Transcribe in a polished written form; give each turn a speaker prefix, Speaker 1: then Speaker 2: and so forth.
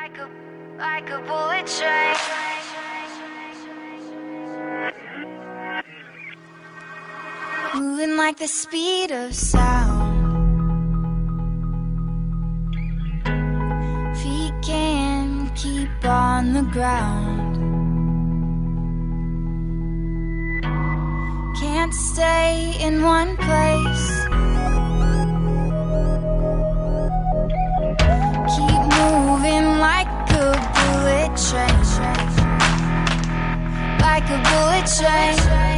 Speaker 1: like a bullet train. Moving like the speed of sound. Feet can't keep on the ground. Can't stay in one place. Keep moving like a bullet train. Like a bullet train.